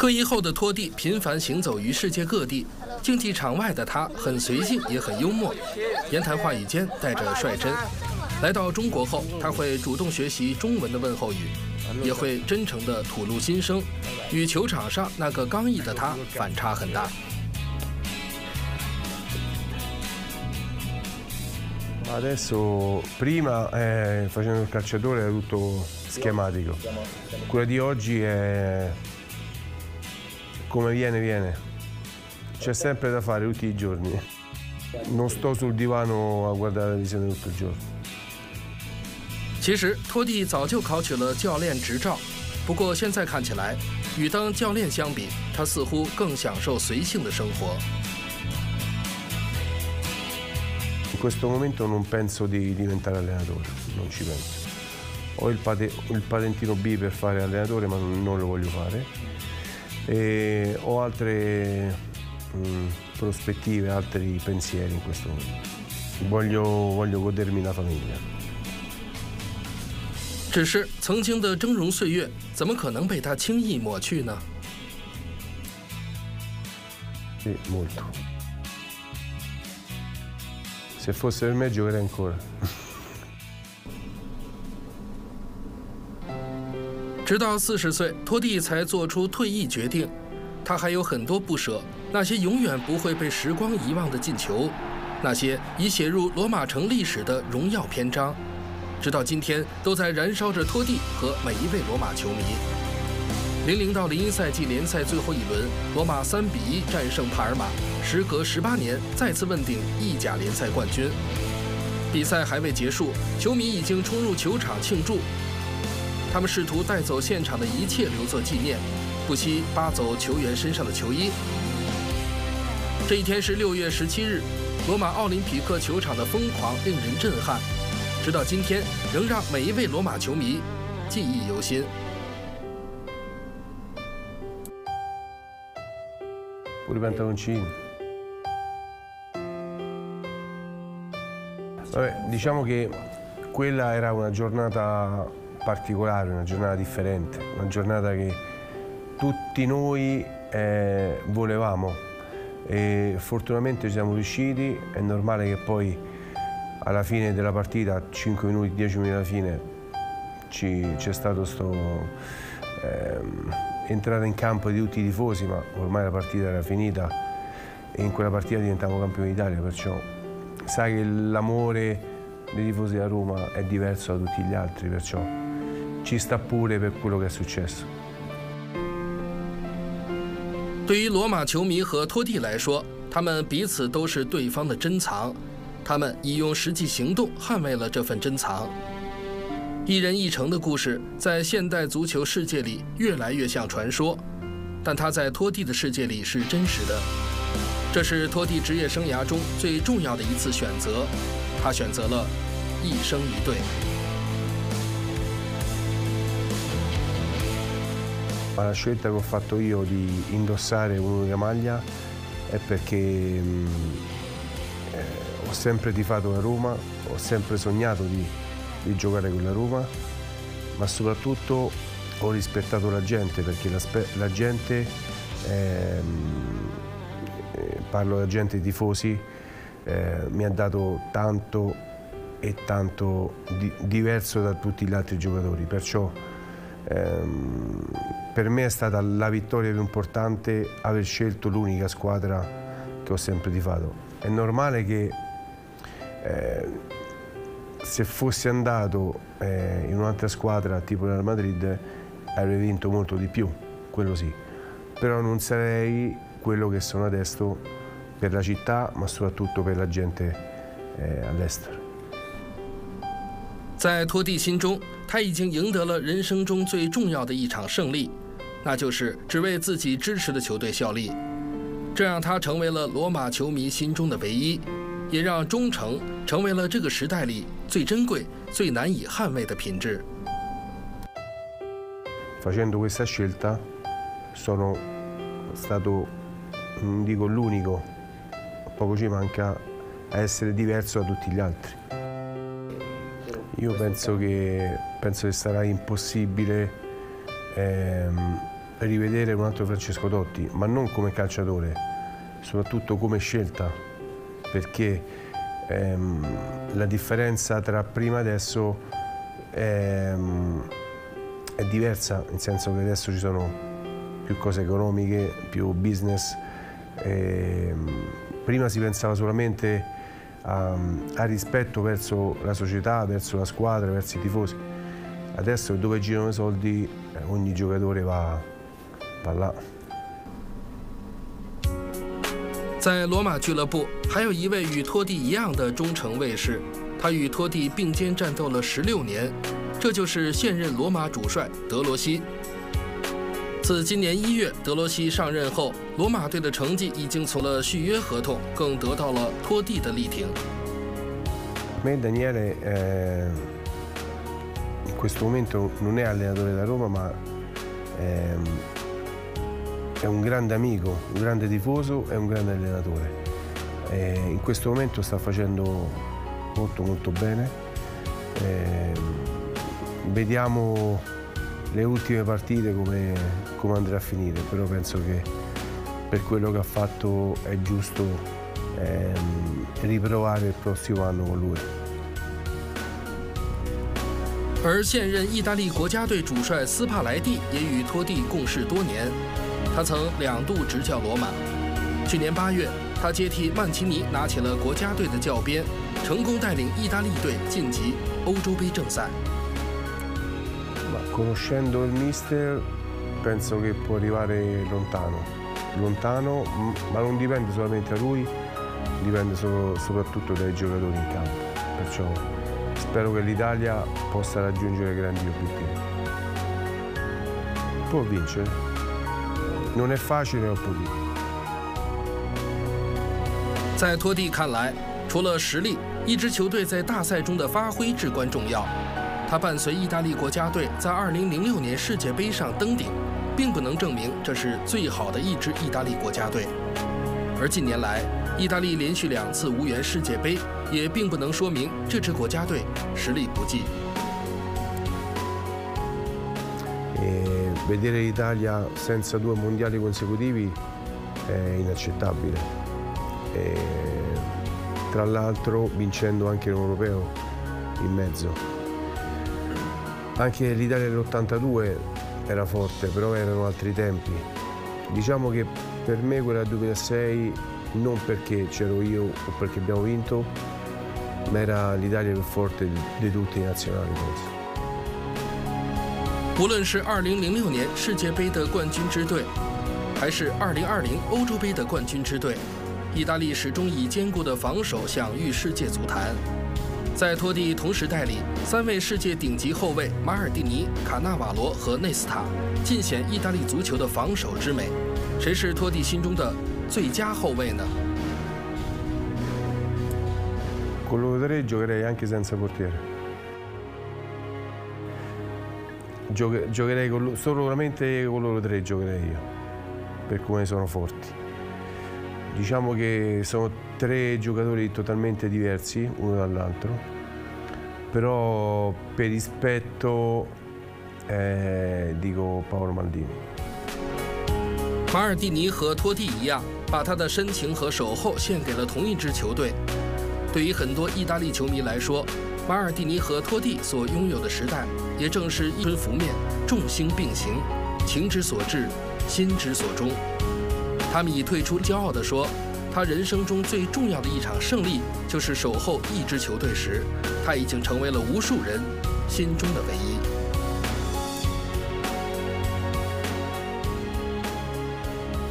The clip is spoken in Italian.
退役后的托蒂频繁行走于世界各地，竞技场外的他很随性，也很幽默，言谈话语间带着率真。来到中国后，他会主动学习中文的问候语，也会真诚地吐露心声，与球场上那个刚毅的他反差很大。 Adesso, prima facendo il calciatore era tutto schematico, quella di oggi è come viene, c'è sempre da fare tutti i giorni, non sto sul divano a guardare la televisione tutto il giorno. 其实托蒂早就考取了教练执照，不过现在看起来，与当教练相比，他似乎更享受随性的生活。 In questo momento non penso di diventare allenatore, non ci penso. Ho il patentino B per fare allenatore, ma non lo voglio fare. E ho altre prospettive, altri pensieri in questo momento. Voglio godermi la famiglia. 只是曾经的峥嵘岁月，怎么可能被他轻易抹去呢？ Sì, molto. Se fosse per me giocherei ancora. 直到40岁，托蒂才做出退役决定。他还有很多不舍，那些永远不会被时光遗忘的进球，那些已写入罗马城历史的荣耀篇章，直到今天都在燃烧着托蒂和每一位罗马球迷。00到01赛季联赛最后一轮，罗马3-1战胜帕尔马，时隔18年再次问鼎意甲联赛冠军。比赛还未结束，球迷已经冲入球场庆祝，他们试图带走现场的一切留作纪念，不惜扒走球员身上的球衣。这一天是6月17日，罗马奥林匹克球场的疯狂令人震撼，直到今天仍让每一位罗马球迷记忆犹新。 Pure i pantaloncini. Vabbè, diciamo che quella era una giornata particolare, una giornata differente, una giornata che tutti noi volevamo e fortunatamente ci siamo riusciti. È normale che poi alla fine della partita, 5 minuti, 10 minuti alla fine, c'è stato entrare in campo di tutti i tifosi, ma ormai la partita era finita e in quella partita diventavamo campioni d'Italia, perciò sai che l'amore dei tifosi della Roma è diverso da tutti gli altri, perciò ci sta pure per quello che è successo. 对于罗马球迷和托蒂来说，他们彼此都是对方的珍藏，他们已用实际行动捍卫了这份珍藏。一人一城的故事在现代足球世界里越来越像传说，但它在托蒂的世界里是真实的。这是托蒂职业生涯中最重要的一次选择，他选择了一生一队。 La scelta che ho fatto io di indossare un'unica maglia è perché ho sempre tifato la Roma, ho sempre sognato di giocare con la Roma, ma soprattutto ho rispettato la gente, perché la gente, parlo della gente tifosi, mi ha dato tanto e tanto diverso da tutti gli altri giocatori, perciò per me è stata la vittoria più importante aver scelto l'unica squadra che ho sempre tifato. È normale che se fossi andato in un'altra squadra tipo Real Madrid avrei vinto molto di più, quello sì, però non sarei quello che sono adesso per la città, ma soprattutto per la gente all'estero. 在托蒂心中，他已经赢得了人生中最重要的一场胜利，那就是只为自己支持的球队效力。这让他成为了罗马球迷心中的唯一，也让忠诚成为了这个时代里最珍贵、最难以捍卫的品质。 Facendo questa scelta sono stato, non dico l'unico, poco ci manca a essere diverso da tutti gli altri. Io penso che sarà impossibile rivedere un altro Francesco Totti, ma non come calciatore, soprattutto come scelta, perché la differenza tra prima e adesso è diversa, nel senso che adesso ci sono più cose economiche, più business. Prima si pensava solamente a rispetto verso la società, verso la squadra, verso i tifosi. Adesso dove girano i soldi ogni giocatore va là。 在罗马俱乐部，还有一位与托蒂一样的忠诚卫士，他与托蒂并肩战斗了16年，这就是现任罗马主帅德罗西。自今年1月德罗西上任后，罗马队的成绩已经从了续约合同，更得到了托蒂的力挺。 Me Daniele in questo momento non è allenatore da Roma, ma è un grande amico, un grande tifoso e un grande allenatore. In questo momento sta facendo molto bene. Vediamo le ultime partite come andrà a finire, però penso che per quello che ha fatto è giusto riprovare il prossimo anno con lui. 而现任意大利国家队主帅斯帕莱蒂也与托蒂共事多年，他曾2度执教罗马。去年8月，他接替曼奇尼拿起了国家队的教鞭，成功带领意大利队晋级欧洲杯正赛。 Ma conoscendo il mister penso che può arrivare lontano, ma non dipende solamente da lui, dipende soprattutto dai giocatori in campo. Perciò spero che l'Italia possa raggiungere grandi obiettivi. Può vincere, non è facile, ma può vincere. 在托蒂看来，除了实力，一支球队在大赛中的发挥至关重要。他伴随意大利国家队在2006年世界杯上登顶，并不能证明这是最好的一支意大利国家队。而近年来，意大利连续2次无缘世界杯，也并不能说明这支国家队实力不济。 Vedere l'Italia senza 2 mondiali consecutivi è inaccettabile. Tra l'altro vincendo anche l'Europeo in mezzo. Anche l'Italia dell'82 era forte, però erano altri tempi. Diciamo che per me quella del 2006, non perché c'ero io o perché abbiamo vinto, ma era l'Italia più forte di tutti i nazionali, penso. 无论是2006年世界杯的冠军之队，还是2020欧洲杯的冠军之队，意大利始终以坚固的防守享誉世界足坛。在托蒂同时代里，3位世界顶级后卫马尔蒂尼、卡纳瓦罗和内斯塔，尽显意大利足球的防守之美。谁是托蒂心中的最佳后卫呢？ Con loro 3 giocherei anche senza portiere. Giocherei solamente con loro 3 giocherei io, per come sono forti. Diciamo che sono 3 giocatori totalmente diversi uno dall'altro, però per rispetto dico Paolo Maldini. 马尔蒂尼和托蒂一样，把他的深情和守候献给了同一支球队。对于很多意大利球迷来说，马尔蒂尼和托蒂所拥有的时代，也正是一春拂面，众星并行，情之所至，心之所钟。他们以退出骄傲地说，他人生中最重要的一场胜利，就是守候一支球队时，他已经成为了无数人心中的唯一。